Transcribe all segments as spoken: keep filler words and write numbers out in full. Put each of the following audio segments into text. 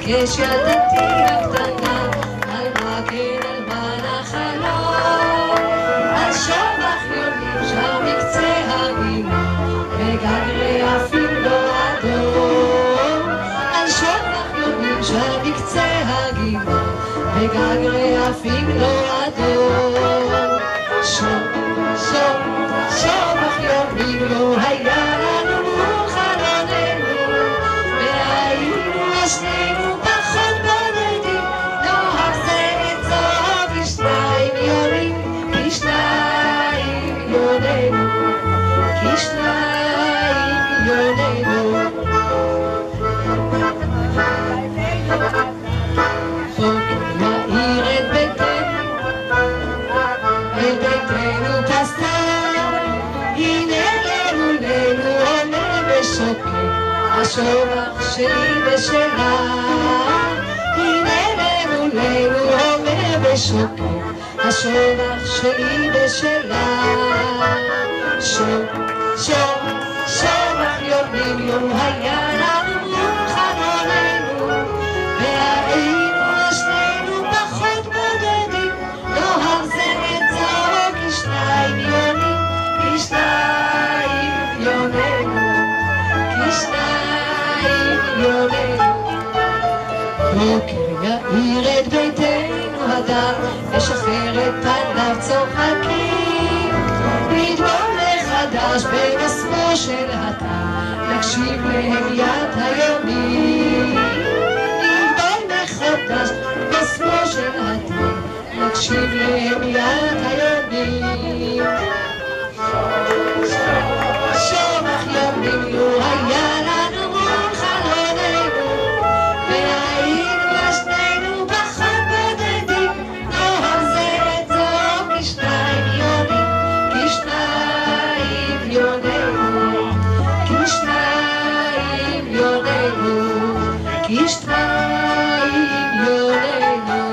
יש ילדתי הקטנה, על מה כן על מה נחלום, על שבח יונים שם מקצה הגינה, וגג רעפים לא אדום, על שבח יונים שם מקצה הגינה, וגג רעפים לא אדום. שוב, שוב, שבח יונים לא היה לנו מול חלוננו, והיינו שנינו פחות בודדים, נאהב זה את זו כשניים יונים, כשניים יוננו, כשניים יוננו. חוק יאיר את ביתנו, אל ביתנו פסע, הנה למולנו עומד ושוקק השובח שלי ושלה, הנה למולנו עומד ושוקק השובח שלי ושלה. שוב, שוב, שבח יונים לא היה לנו מול חלוננו, והיינו שנינו פחות בודדים, נאהב זה את זו כשניים יונים, כשניים יוננו, כשניים יוננו. בוקר יאיר את ביתנו הדר, ושחרר את פניו צוחקים, נדבוק מחדש במסמו של הדר, נקשיב להגיית היונים. נדבוק מחדש במסמו של הדר, נקשיב להגיית היונים. שבח יונים לא היה לנו מול חלוננו, והיינו שנינו פחות בודדים, נאהב זה את זו כשניים יונים, כשניים יוננו, כשניים יוננו, כשניים יוננו.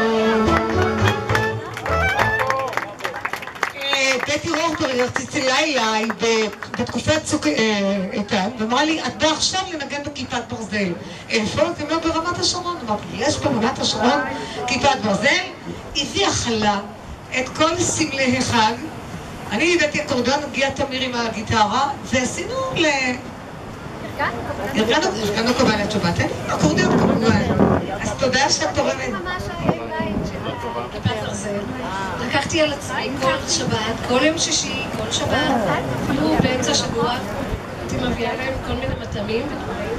בטי רורטר צלצלה אליי בתקופת צוק איתן ואמרה לי, את באה עכשיו לנגן בכיפת ברזל. איפה? אתם לא ברמת השרון. אמרתי, יש ברמת השרון כיפת ברזל. הביאה חלה את כל סמלי החג. אני הבאתי אקורדון, הגיע תמיר עם הגיטרה, ועשינו ל... ארגנו קבלת שבת, אין אקורדון כמובן. אז תודה שאת תורמת. לקחתי על עצמי כל שבת, כל יום שישי, כל שבת, אפילו באמצע שבוע, הייתי מביאה להם כל מיני מטעמים ודברים.